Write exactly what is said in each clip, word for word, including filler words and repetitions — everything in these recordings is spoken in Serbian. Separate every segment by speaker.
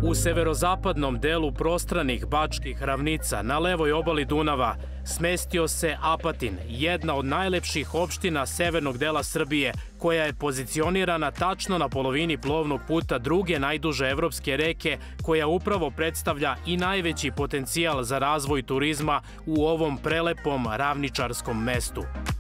Speaker 1: U severozapadnom delu prostranih bačkih ravnica na levoj obali Dunava smestio se Apatin, jedna od najlepših opština severnog dela Srbije, koja je pozicionirana tačno na polovini plovnog puta druge najduže evropske reke, koja upravo predstavlja i najveći potencijal za razvoj turizma u ovom prelepom ravničarskom mestu.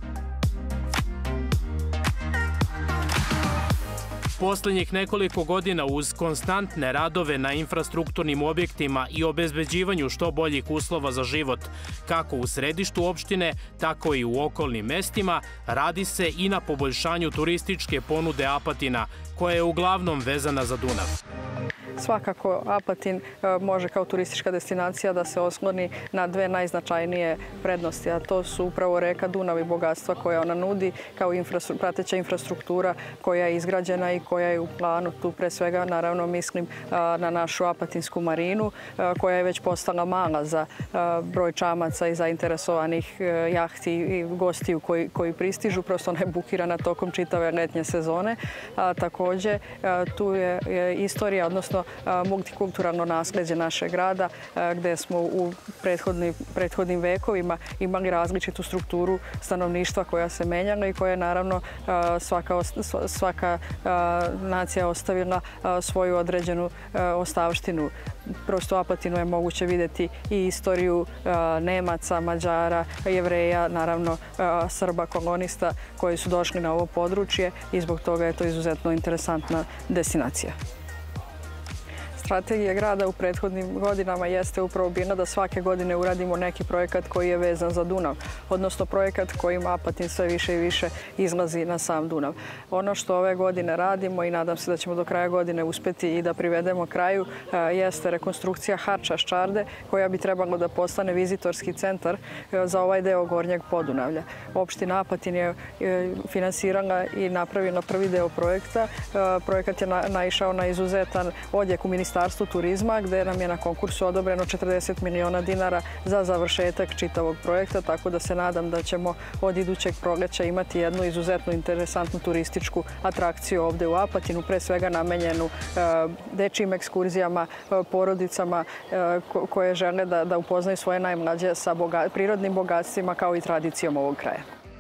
Speaker 1: Poslednjih nekoliko godina uz konstantne radove na infrastrukturnim objektima i obezbeđivanju što boljih uslova za život, kako u središtu opštine, tako i u okolnim mestima, radi se i na poboljšanju turističke ponude Apatina, koja je uglavnom vezana za Dunav.
Speaker 2: Svakako Apatin može kao turistička destinacija da se osloni na dve najznačajnije prednosti, a to su upravo reka Dunav i bogatstva koja ona nudi, kao prateća infrastruktura koja je izgrađena i koja je u planu. Tu pre svega naravno mislim na našu Apatinsku marinu, koja je već postala mala za broj čamaca i zainteresovanih jahti i gostiju koji, koji pristižu. Prosto ona je bukirana tokom čitave letnje sezone. Takođe, tu je istorija, odnosno multikulturalno nasleđe našeg grada, gde smo u prethodnim vekovima imali različitu strukturu stanovništva koja se menjala i koja je naravno svaka, svaka nacija ostavila svoju određenu ostavštinu. Prosto u Apatinu je moguće videti i istoriju Nemaca, Mađara, Jevreja, naravno Srba, kolonista koji su došli na ovo područje i zbog toga je to izuzetno interesantna destinacija. Strategija grada u prethodnim godinama jeste upravo bila da svake godine uradimo neki projekat koji je vezan za Dunav, odnosno projekat kojim Apatin sve više i više izlazi na sam Dunav. Ono što ove godine radimo i nadam se da ćemo do kraja godine uspeti i da privedemo kraju jeste rekonstrukcija Harča Ščarde, koja bi trebalo da postane vizitorski centar za ovaj deo Gornjeg Podunavlja. Opština Apatin je finansirala i napravila prvi deo projekta. Projekat je naišao na izuzetan odjek u Ministarstvu turizma, gde nam je na konkursu odobreno četrdeset miliona dinara za završetak čitavog projekta, tako da se nadam da ćemo od idućeg proleća imati jednu izuzetno interesantnu turističku atrakciju ovde u Apatinu, pre svega namenjenu dečijim ekskurzijama, porodicama koje žele da, da upoznaju svoje najmlađe sa boga, prirodnim bogatstvima kao i tradicijom ovog kraja.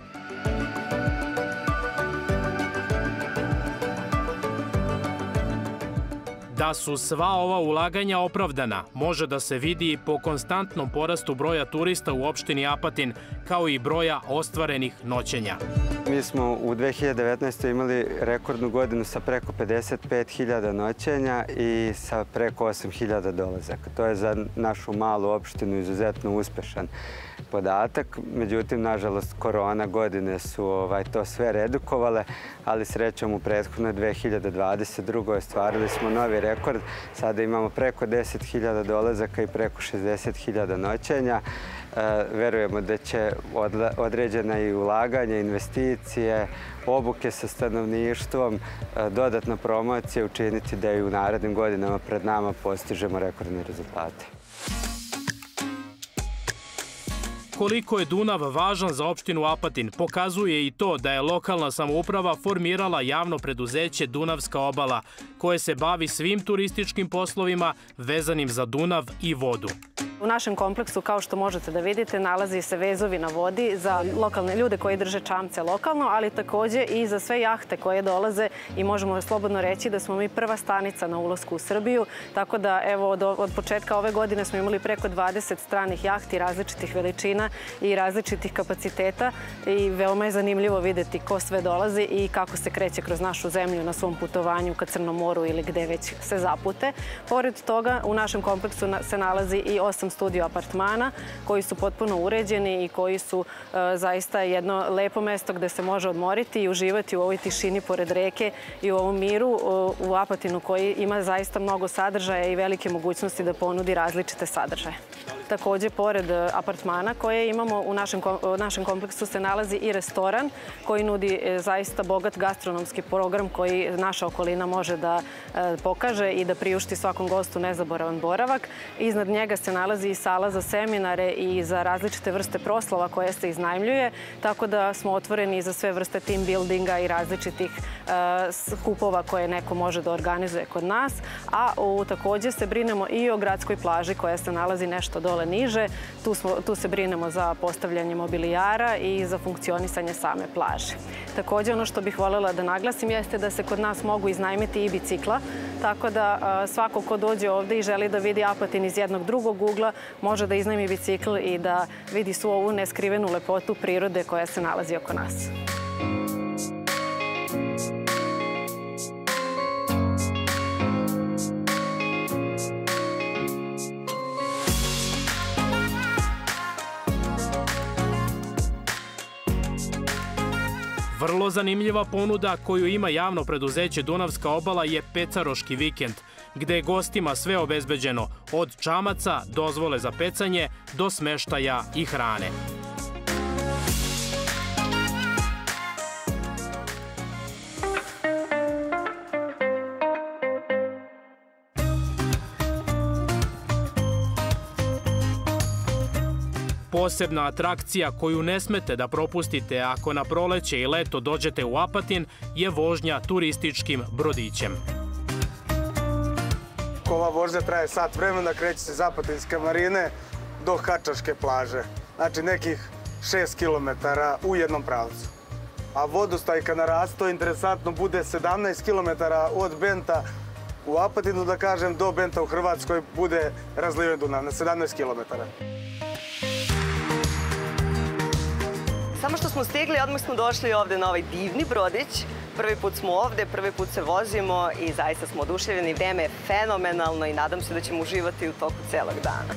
Speaker 1: Da su sva ova ulaganja opravdana, može da se vidi i po konstantnom porastu broja turista u opštini Apatin, kao i broja ostvarenih noćenja.
Speaker 3: Mi smo u dve hiljade devetnaestoj. imali rekordnu godinu sa preko pedeset pet hiljada noćenja i sa preko osam hiljada dolazaka. To je za našu malu opštinu izuzetno uspešan podatak. Međutim, nažalost, korona godine su ovaj, to sve redukovale, ali srećom u prethodnoj dve hiljade dvadeset drugoj. ostvarili smo novi rekord. Sada imamo preko deset hiljada dolazaka i preko šezdeset hiljada noćenja. Verujemo da će određena i ulaganja, investicije, obuke sa stanovništvom, dodatna promocija učiniti da i u narednim godinama pred nama postižemo rekordne rezultate.
Speaker 1: Koliko je Dunav važan za opštinu Apatin pokazuje i to da je lokalna samouprava formirala javno preduzeće Dunavska obala, koje se bavi svim turističkim poslovima vezanim za Dunav i vodu.
Speaker 4: U našem kompleksu, kao što možete da vidite, nalazi se vezovi na vodi za lokalne ljude koji drže čamce lokalno, ali takođe i za sve jahte koje dolaze i možemo slobodno reći da smo mi prva stanica na ulasku u Srbiju, tako da evo od, od početka ove godine smo imali preko dvadeset stranih jahti različitih veličina i različitih kapaciteta i veoma je zanimljivo videti ko sve dolazi i kako se kreće kroz našu zemlju na svom putovanju ka Crnom moru ili gde već se zapute. Pored toga, u našem kompleksu se nalazi i osam studio apartmana koji su potpuno uređeni i koji su e, zaista jedno lepo mesto gde se može odmoriti i uživati u ovoj tišini pored reke i u ovom miru o, u Apatinu koji ima zaista mnogo sadržaja i velike mogućnosti da ponudi različite sadržaje. Takođe, pored apartmana koje imamo u našem, u našem kompleksu se nalazi i restoran koji nudi zaista bogat gastronomski program koji naša okolina može da e, pokaže i da priušti svakom gostu nezaboravan boravak. Iznad njega se nalazi i sala za seminare i za različite vrste proslava koje se iznajmljuje, tako da smo otvoreni za sve vrste team buildinga i različitih skupova koje neko može da organizuje kod nas, a također se brinemo i o gradskoj plaži koja se nalazi nešto dole niže. Tu, smo, tu se brinemo za postavljanje mobilijara i za funkcionisanje same plaže. Također ono što bih voljela da naglasim jeste da se kod nas mogu iznajmiti i bicikla, tako da svako ko dođe ovde i želi da vidi Apatin iz jednog drugog ugla može da iznajmi bicikl i da vidi svu ovu neskrivenu lepotu prirode koja se nalazi oko nas.
Speaker 1: Vrlo zanimljiva ponuda koju ima javno preduzeće Dunavska obala je pecaroški vikend, gde je gostima sve obezbeđeno, od čamaca, dozvole za pecanje, do smeštaja i hrane. Posebna atrakcija koju ne smete da propustite ako na proleće i leto dođete u Apatin je vožnja turističkim brodićem.
Speaker 5: Ova vožnja traje sat vremena, kreće se iz Apatinske marine do Kačaške plaže. Znači nekih šest kilometara u jednom pravcu. A vodostaj kad naraste, to interesantno, bude sedamnaest kilometara od Benta u Apatinu, da kažem, do Benta u Hrvatskoj bude razliven Dunav na sedamnaest kilometara.
Speaker 6: Samo što smo stigli, odmah smo došli ovde na ovaj divni brodić. Prvi put smo ovde, prvi put se vozimo i zaista smo oduševljeni. Vreme je fenomenalno i nadam se da ćemo uživati u toku celog dana.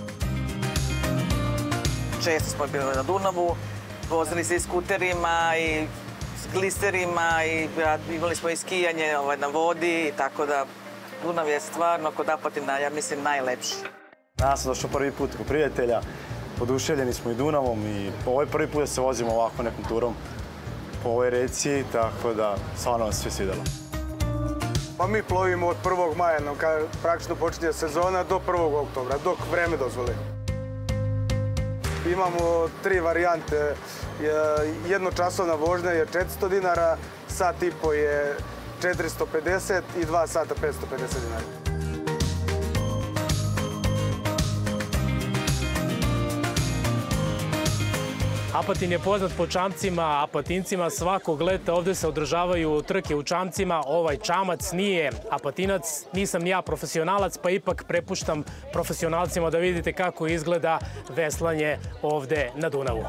Speaker 7: Često smo bili na Dunavu, vozili se i skuterima i s gliserima i imali smo i skijanje na vodi, tako da Dunav je stvarno kod Apatina, ja mislim, najlepši.
Speaker 8: Ja sam došao prvi put kod prijatelja. Oduševljeni smo i Dunavom i ovo je prvi put da se vozimo ovako nekom turom po ovoj reci, tako da stvarno nam se sve svidelo.
Speaker 5: Pa mi plovimo od prvog maja, kad praktično počinje sezona, do prvog oktobra, dok vreme dozvoli. Imamo tri varijante. Jednočasovna vožnja je četiristo dinara, sat i po je četiristo pedeset i dva sata petsto pedeset dinara.
Speaker 1: Apatin je poznat po čamcima, Apatincima svakog leta ovde se održavaju trke u čamcima. Ovaj čamac nije Apatinac, nisam ni ja profesionalac, pa ipak prepuštam profesionalcima da vidite kako izgleda veslanje ovde na Dunavu.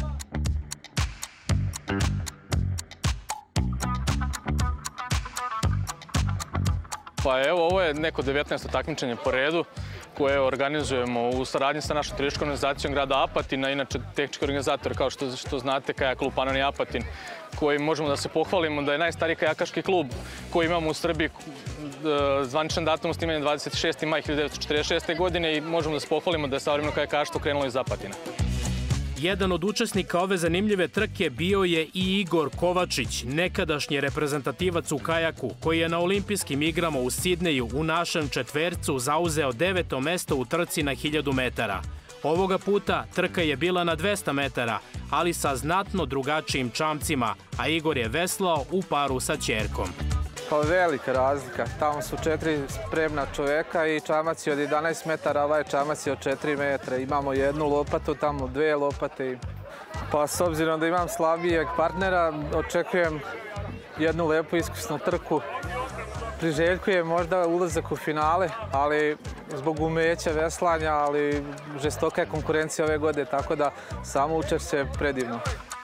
Speaker 9: Pa evo, ovo je neko devetnaesto takmičenje po redu koje organizujemo u saradnji sa našom turističkom organizacijom grada Apatina, inače tehnički organizator, kao što, što znate, Kajak klub Panoni Apatin, koji možemo da se pohvalimo da je najstariji kajakaški klub koji imamo u Srbiji, zvaničan datum osnivanja dvadeset šesti maj hiljadu devetsto četrdeset šeste. godine i možemo da se pohvalimo da je savremeno kajakaštvo krenulo iz Apatina.
Speaker 1: Jedan od učesnika ove zanimljive trke bio je i Igor Kovačić, nekadašnji reprezentativac u kajaku, koji je na olimpijskim igrama u Sidneju u našem četvercu zauzeo deveto mesto u trci na hiljadu metara. Ovoga puta trka je bila na dvesta metara, ali sa znatno drugačijim čamcima, a Igor je veslao u paru sa ćerkom.
Speaker 10: Pa velika razlika. Tamo su četiri spremna čoveka i čamac je od jedanaest metara, ovaj čamac je od četiri metra. Imamo jednu lopatu, tamo dve lopate. Pa s obzirom da imam slabijeg partnera, očekujem jednu lepu iskusnu trku. Priželjkujem možda ulazak u finale, ali zbog umeća veslanja, ali žestoka je konkurencija ove godine, tako da samo učešće je predivno.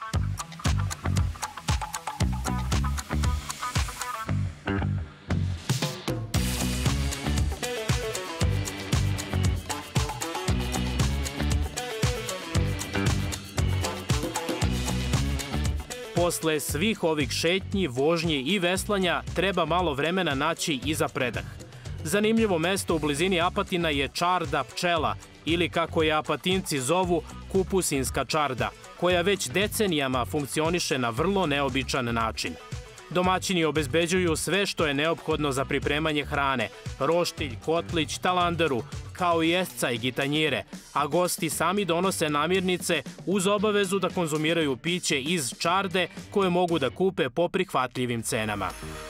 Speaker 1: Posle svih ovih šetnji, vožnji i veslanja treba malo vremena naći i za predah. Zanimljivo mesto u blizini Apatina je čarda Pčela, ili kako je Apatinci zovu, kupusinska čarda, koja već decenijama funkcioniše na vrlo neobičan način. Domaćini obezbeđuju sve što je neophodno za pripremanje hrane, roštilj, kotlić, talandaru, kao i esca i gitanjire, a gosti sami donose namirnice uz obavezu da konzumiraju piće iz čarde koje mogu da kupe po prihvatljivim cenama.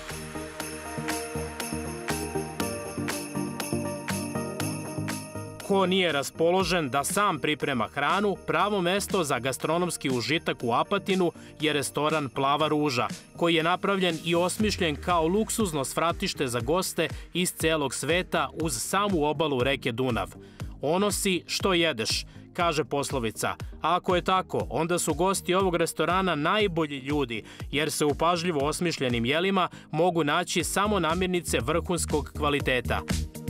Speaker 1: Ko nije raspoložen da sam priprema hranu, pravo mesto za gastronomski užitak u Apatinu je restoran Plava ruža, koji je napravljen i osmišljen kao luksuzno svratište za goste iz celog sveta uz samu obalu reke Dunav. Ono si što jedeš, kaže poslovica. A ako je tako, onda su gosti ovog restorana najbolji ljudi, jer se u pažljivo osmišljenim jelima mogu naći samo namirnice vrhunskog kvaliteta.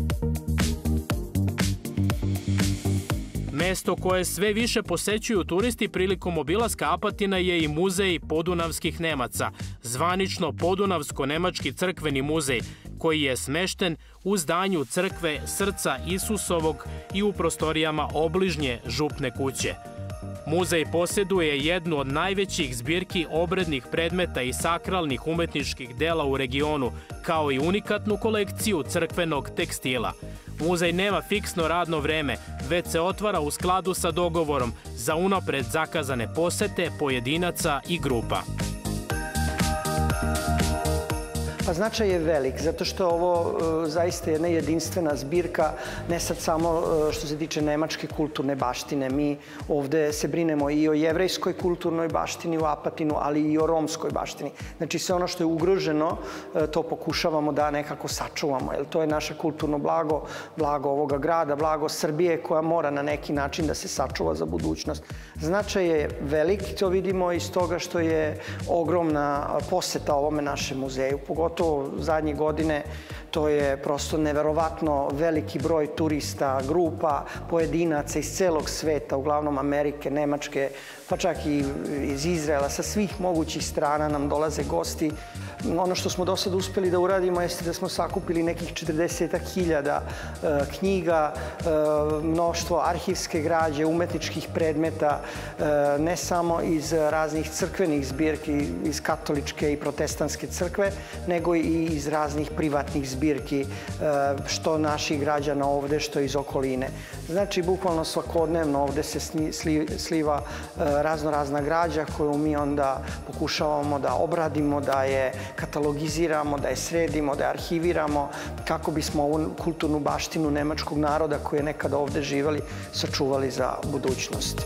Speaker 1: Mesto koje sve više posećuju turisti prilikom obilaska Apatina je i muzej podunavskih Nemaca, zvanično Podunavsko-nemački crkveni muzej, koji je smešten u zdanju crkve Srca Isusovog i u prostorijama obližnje župne kuće. Muzej posjeduje jednu od najvećih zbirki obrednih predmeta i sakralnih umetničkih dela u regionu, kao i unikatnu kolekciju crkvenog tekstila. Muzej nema fiksno radno vreme, već se otvara u skladu sa dogovorom za unapred zakazane posete pojedinaca i grupa.
Speaker 11: Pa značaj je velik, zato što ovo zaista je jedna jedinstvena zbirka, ne sad samo što se tiče nemačke kulturne baštine. Mi ovde se brinemo i o jevrejskoj kulturnoj baštini u Apatinu, ali i o romskoj baštini. Znači sve ono što je ugroženo, to pokušavamo da nekako sačuvamo, jer to je naše kulturno blago, blago ovoga grada, blago Srbije koja mora na neki način da se sačuva za budućnost. Značaj je velik, to vidimo iz toga što je ogromna poseta ovome našem muzeju, pogotovo zadnje godine. To je prosto neverovatno veliki broj turista, grupa, pojedinaca iz celog sveta, uglavnom Amerike, Nemačke, pa čak i iz Izraela, sa svih mogućih strana nam dolaze gosti. Ono što smo do sada uspeli da uradimo jeste da smo sakupili nekih četrdeset hiljada knjiga, mnoštvo arhivske građe, umetničkih predmeta, ne samo iz raznih crkvenih zbirki, iz katoličke i protestantske crkve, nego i iz raznih privatnih zbirki, što naših građana ovde, što iz okoline. Znači, bukvalno svakodnevno ovde se sliva razno razna građa koju mi onda pokušavamo da obradimo, da je katalogiziramo, da je sredimo, da je arhiviramo, kako bismo ovu kulturnu baštinu nemačkog naroda koji je nekada ovde živali, sačuvali za budućnost.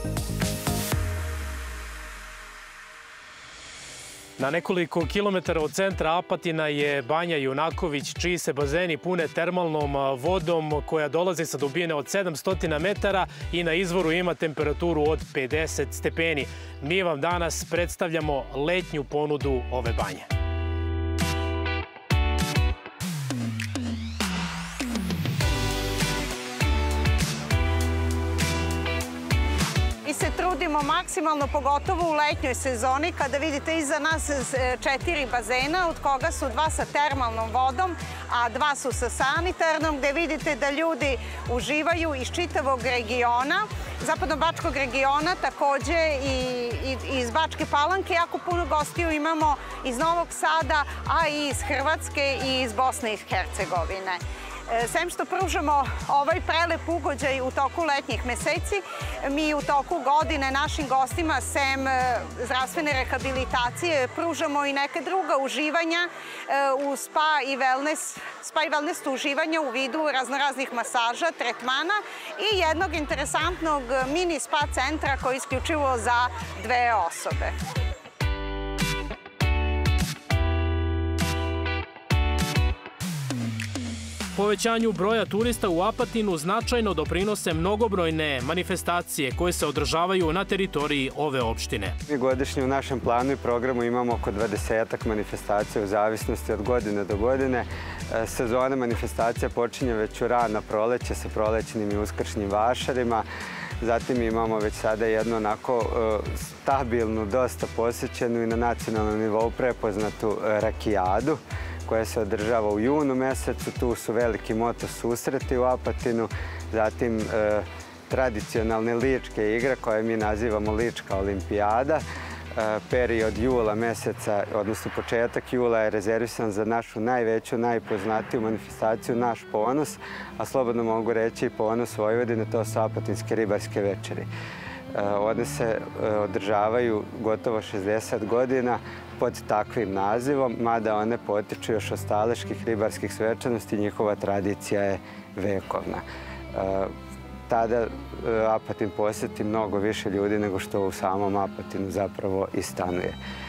Speaker 1: Na nekoliko kilometara od centra Apatina je Banja Junaković, čiji se bazeni pune termalnom vodom koja dolazi sa dubine od sedamsto metara i na izvoru ima temperaturu od pedeset stepeni. Mi vam danas predstavljamo letnju ponudu ove banje.
Speaker 12: Se trudimo maksimalno, pogotovo u letnjoj sezoni, kada vidite iza nas četiri bazena, od koga su dva sa termalnom vodom, a dva su sa sanitarnom, gde vidite da ljudi uživaju iz čitavog regiona, zapadno-bačkog regiona, takođe i iz Bačke Palanke. Jako puno gostiju imamo iz Novog Sada, a i iz Hrvatske i iz Bosne i Hercegovine. Sem što pružamo ovaj prelep ugođaj u toku letnjih meseci, mi u toku godine našim gostima, sem zdravstvene rehabilitacije, pružamo i neke druga uživanja u spa i wellness, spa i wellness uživanja u vidu raznoraznih masaža, tretmana i jednog interesantnog mini spa centra koji je isključivo za dve osobe.
Speaker 1: Povećanju broja turista u Apatinu značajno doprinose mnogobrojne manifestacije koje se održavaju na teritoriji ove opštine.
Speaker 3: Mi godišnje u našem planu i programu imamo oko dvadesetak manifestacija u zavisnosti od godine do godine. Sezona manifestacija počinje već u rano proleće sa prolećnim i uskršnjim vašarima. Zatim imamo već sada jednu onako stabilnu, dosta posjećenu i na nacionalnom nivou prepoznatu rakijadu koja se održava u junu mesecu. Tu su veliki moto susreti u Apatinu, zatim tradicionalne ličke igre koje mi nazivamo Lička olimpijada. period jula meseca, odnosno početak jula je rezervisan za našu najveću, najpoznatiju manifestaciju, naš ponos, a slobodno mogu reći i ponos Vojvodine, to su Apatinske ribarske večeri. One se održavaju gotovo šezdeset godina pod takvim nazivom, mada one potiču još od staleških ribarskih svečanosti, njihova tradicija je vekovna. Tada Apatin posjeti mnogo više ljudi nego što u samom Apatinu zapravo i stanuje.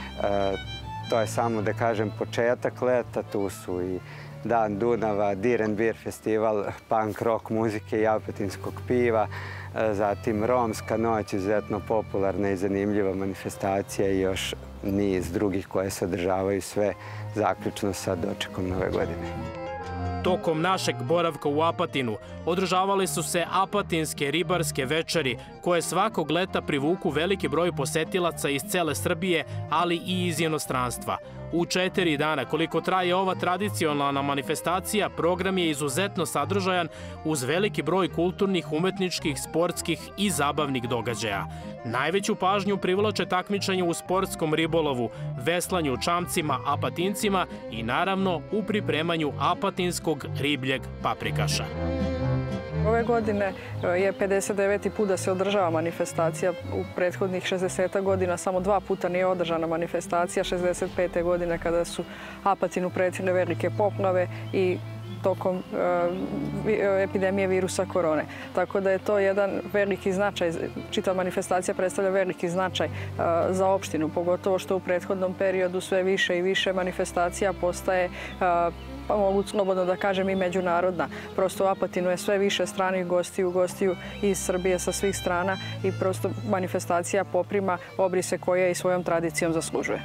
Speaker 3: To je samo, da kažem, početak leta, tu su i Dan Dunava, Dir and Beer festival, punk rock muzike i apatinskog piva, zatim Romska noć, izuzetno popularna i zanimljiva manifestacija i još niz drugih koje se održavaju sve zaključno sa dočekom Nove godine.
Speaker 1: Tokom našeg boravka u Apatinu održavale su se Apatinske ribarske večeri, koje svakog leta privuku veliki broj posetilaca iz cele Srbije, ali i iz inostranstva. U četiri dana, koliko traje ova tradicionalna manifestacija, program je izuzetno sadržajan uz veliki broj kulturnih, umetničkih, sportskih i zabavnih događaja. Najveću pažnju privlače takmičenje u sportskom ribolovu, veslanju čamcima, apatincima i naravno u pripremanju apatinskog ribljeg paprikaša.
Speaker 2: Ove godine je pedeset deveti put da se održava manifestacija. U prethodnih šezdeset godina samo dva puta nije održana manifestacija. šezdeset pete godine kada su Apatinu pretile velike poplave i tokom epidemije virusa korone. Tako da je to jedan veliki značaj, čitava manifestacija predstavlja veliki značaj za opštinu, pogotovo što u prethodnom periodu sve više i više manifestacija postaje, pa mogu slobodno da kažem, i međunarodna. Prosto u Apatinu je sve više stranih gostiju, gostiju iz Srbije sa svih strana i prosto manifestacija poprima obrise koje i svojom tradicijom zaslužuje.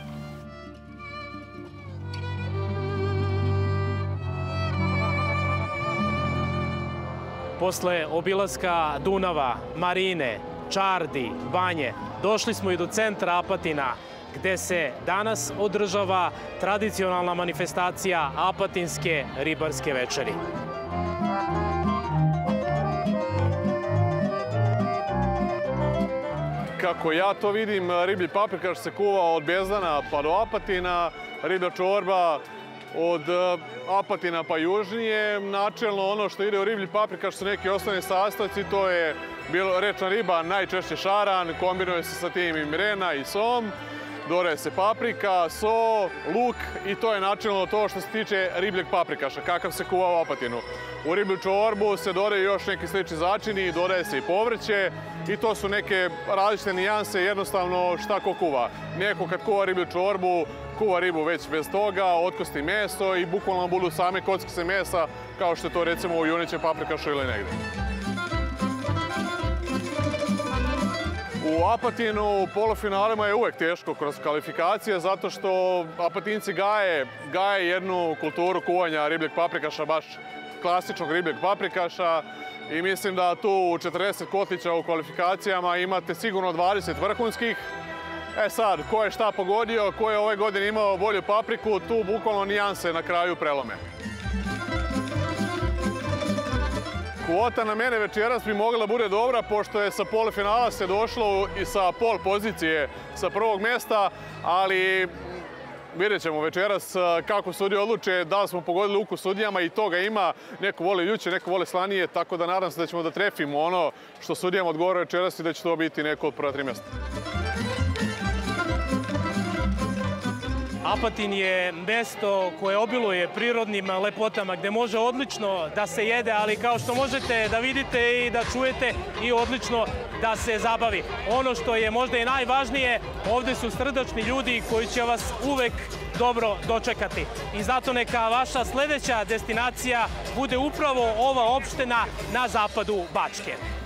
Speaker 1: Posle obilaska Dunava, Marine, Čardi, Banje, došli smo i do centra Apatina, gde se danas održava tradicionalna manifestacija Apatinske ribarske večeri.
Speaker 13: Kako ja to vidim, riblji paprikaš se kuva od Bezdana pa do Apatina, riblja čorba od Apatina pa južnije. Načelno ono što ide u riblji paprikaš su neki osnovni sastojci, to je rečna riba, najčešće šaran, kombinuje se sa tim i mrena i som. Dodaje se paprika, so, luk i to je načelno to što se tiče ribljeg paprikaša, kakav se kuva u Apatinu. U riblju čorbu se dodaju još neki slični začini, dodaje se i povrće i to su neke različite nijanse, jednostavno šta ko kuva. Neko kad kuva riblju čorbu, kuva ribu već bez toga, otkosti meso i bukvalno budu same kockice mesa, kao što je to recimo u junećem paprikašu ili negde. U Apatinu u polufinalima je uvek teško kroz kvalifikacije zato što Apatinci gaje, gaje jednu kulturu kuvanja ribljeg paprikaša, baš klasičnog ribljeg paprikaša i mislim da tu u četrdeset kotlića u kvalifikacijama imate sigurno dvadeset vrhunskih. E sad, ko je šta pogodio, ko je ove godine imao bolju papriku, tu bukvalno nijanse na kraju prelome. Kvota na mene večeras bi mogla bude dobra, pošto je sa polufinala se došlo i sa pol pozicije sa prvog mesta, ali vidjet ćemo večeras kako sudije odluče, da li smo pogodili ukus sudijama i toga ima. Neko voli ljuće, neko voli slanije, tako da nadam se da ćemo da trefimo ono što sudijama odgovara večeras i da će to biti neko od prva tri mjesta.
Speaker 1: Apatin je mesto koje obiluje prirodnim lepotama, gde može odlično da se jede, ali kao što možete da vidite i da čujete, i odlično da se zabavi. Ono što je možda i najvažnije, ovde su srdačni ljudi koji će vas uvek dobro dočekati. I zato neka vaša sledeća destinacija bude upravo ova opština na zapadu Bačke.